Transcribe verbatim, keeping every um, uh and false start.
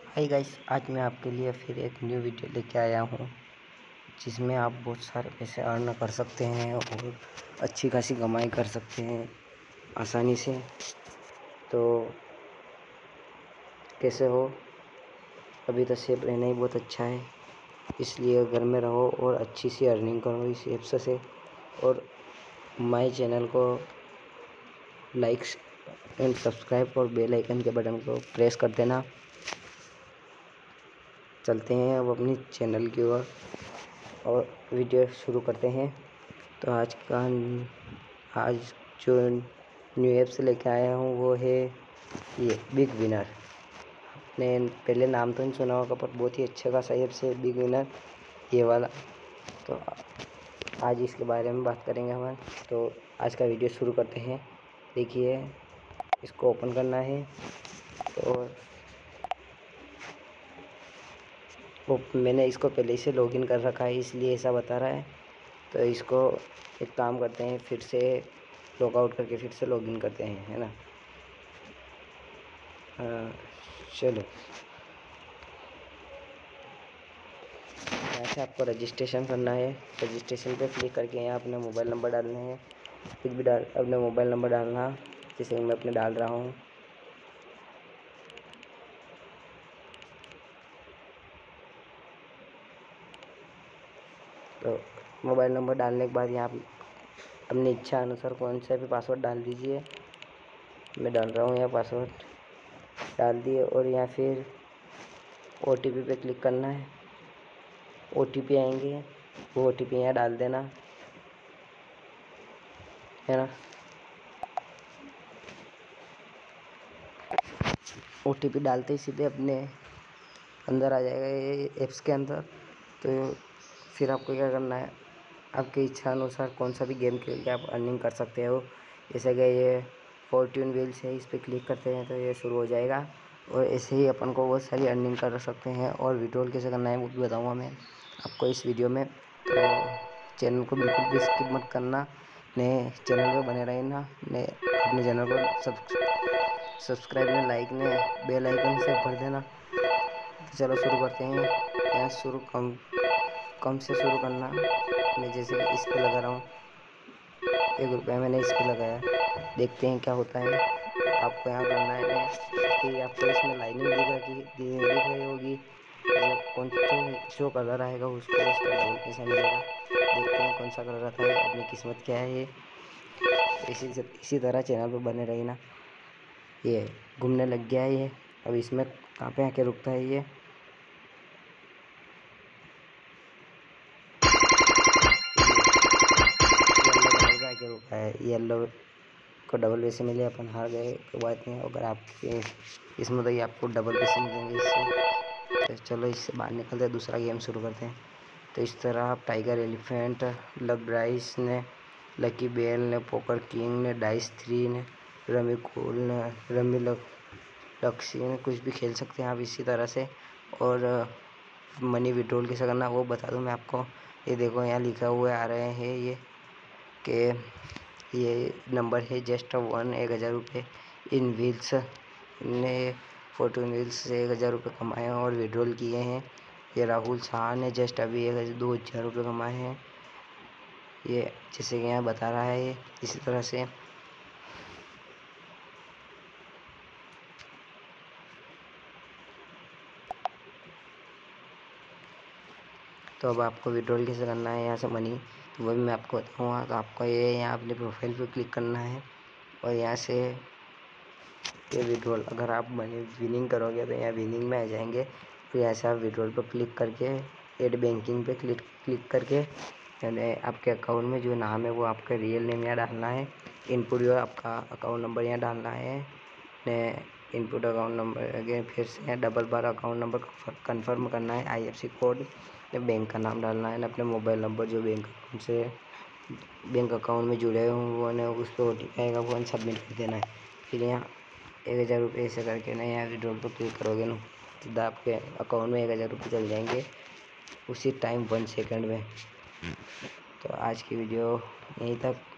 Hi guys, आज मैं आपके लिए फिर एक न्यू वीडियो लेके आया हूँ जिसमें आप बहुत सारे पैसे अर्न कर सकते हैं और अच्छी खासी कमाई कर सकते हैं आसानी से। तो कैसे हो? अभी तो सेफ रहना ही बहुत अच्छा है, इसलिए घर में रहो और अच्छी सी अर्निंग करो इस ऐप से। और माय चैनल को लाइक एंड सब्सक्राइब और बेल आइकन के बटन को प्रेस कर देना। चलते हैं अब अपनी चैनल की ओर और, और वीडियो शुरू करते हैं। तो आज का आज जो न्यू ऐप से लेके आया हूँ वो है ये बिग विनर। आपने पहले नाम तो नहीं सुना होगा, पर बहुत ही अच्छा खासा ऐप से बिग विनर ये वाला। तो आज इसके बारे में बात करेंगे हम। तो आज का वीडियो शुरू करते हैं। देखिए, इसको ओपन करना है तो वो मैंने इसको पहले से लॉगिन कर रखा है, इसलिए ऐसा बता रहा है। तो इसको एक काम करते हैं, फिर से लॉग आउट करके फिर से लॉगिन करते हैं, है ना। आ, चलो, यहाँ से आपको रजिस्ट्रेशन करना है। रजिस्ट्रेशन पे क्लिक करके यहाँ अपने मोबाइल नंबर डालने हैं। कुछ भी डाल अपने मोबाइल नंबर डालना, जैसे मैं अपने डाल रहा हूँ। तो मोबाइल नंबर डालने के बाद यहाँ अपनी इच्छा अनुसार कौन सा भी पासवर्ड डाल दीजिए। मैं डाल रहा हूँ यहाँ पासवर्ड डाल दिए और यहाँ फिर ओ टी पी पे क्लिक करना है। ओ टी पी आएंगे, वो ओ टी पी यहाँ डाल देना, है ना। ओ टी पी डालते ही सीधे अपने अंदर आ जाएगा ये ऐप्स के अंदर। तो फिर आपको क्या करना है, आपकी इच्छा अनुसार कौन सा भी गेम खेल के आप अर्निंग कर सकते हो। जैसे कि ये फॉर्च्यून व्हील्स है, इस पर क्लिक करते हैं तो ये शुरू हो जाएगा। और ऐसे ही अपन को बहुत सारी अर्निंग कर सकते हैं। और विड्रॉल कैसे करना है वो भी बताऊँगा मैं आपको इस वीडियो में। तो चैनल को बिल्कुल भी स्किप मत करना, नए चैनल पर बने रहना, नए अपने चैनल को सब्सक्राइब ने लाइक ने बेल आइकन से भर देना। तो चलो शुरू करते हैं। यहाँ शुरू कम कम से शुरू करना। मैं जैसे कि इस पे लगा रहा हूँ, एक रुपया मैंने इस पे लगाया, देखते हैं क्या होता है। आपको यहाँ करना है कि आपको इसमें लाइनिंग दिख रही दिख रही होगी, जो कौन जो जो कलर आएगा उसको उसका डबल पैसा मिलेगा। देखते हैं कौन सा कलर आता है, अपनी किस्मत क्या है ये। इसी इसी तरह चैनल पर बने रही ना। ये घूमने लग गया है ये, अब इसमें कहाँ पे आके रुकता है ये। आके रुका है येलो को डबल पैसे मिले, अपन हार गए, कोई बात नहीं। अगर आपके इसमें तो ये आपको डबल पैसे मिलेंगे इससे। तो चलो इससे बाहर निकलते हैं, दूसरा गेम शुरू करते हैं। तो इस तरह आप टाइगर एलिफेंट, लक ड्राइस ने, लकी बेल ने, पोकर किंग ने, डाइस थ्री ने, रमी कूल ने, रमी लक लक्ष्य ने कुछ भी खेल सकते हैं आप इसी तरह से। और मनी विड्रॉल कैसे करना वो बता दूं मैं आपको। ये देखो यहाँ लिखा हुआ आ रहे हैं ये कि ये नंबर है जस्ट वन एक हज़ार रुपये इन व्हील्स ने फोर्टून व्हील्स से एक हज़ार रुपये कमाए हैं और विड्रॉल किए हैं। ये राहुल शाह ने जस्ट अभी एक हज़ार दो हज़ार रुपये कमाए हैं। ये जैसे कि यहाँ बता रहा है, इसी तरह से तो अब आपको विड्रॉल कैसे करना है यहाँ से मनी, तो वो भी मैं आपको बताऊँगा। तो आपको ये यहाँ अपने प्रोफाइल पे क्लिक करना है और यहाँ से ये विड्रॉल, अगर आप मनी विनिंग करोगे तो यहाँ विनिंग में आ जाएंगे। फिर यहाँ से आप विड्रॉल पर क्लिक करके एड बैंकिंग पे क्लिक क्लिक करके यानी आपके अकाउंट में जो नाम है वो आपका रियल नेम यहाँ डालना है। इनपुट जो आपका अकाउंट नंबर यहाँ डालना है ने इनपुट अकाउंट नंबर अगेन फिर से यहाँ डबल बार अकाउंट नंबर कन्फर्म करना है। I F C code, bank का नाम डालना है ना, अपने मोबाइल नंबर जो बैंक अकाउंट से बैंक अकाउंट में जुड़े हुए वो ना उस पर ओ टी पी आएगा, वो सबमिट कर देना है। फिर यहाँ एक हज़ार रुपये ऐसे करके ना यहाँ विड्रॉल पर क्लिक करोगे ना, सीधा आपके अकाउंट में एक हज़ार रुपये चल जाएंगे उसी टाइम वन सेकंड में। तो आज की वीडियो यहीं तक।